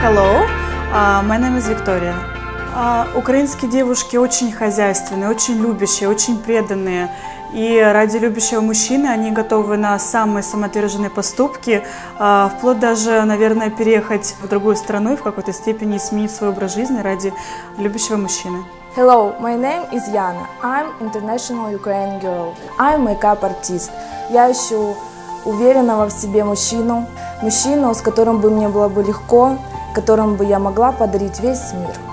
Hello, my name is Victoria. Украинские девушки очень хозяйственные, очень любящие, очень преданные. И ради любящего мужчины они готовы на самые самоотверженные поступки, вплоть даже, наверное, переехать в другую страну и в какой-то степени сменить свой образ жизни ради любящего мужчины. Hello, my name is Yana. I'm international Ukrainian girl. I'm makeup artist. Я ищу уверенного в себе мужчину, с которым бы мне было бы легко, которым бы я могла подарить весь мир.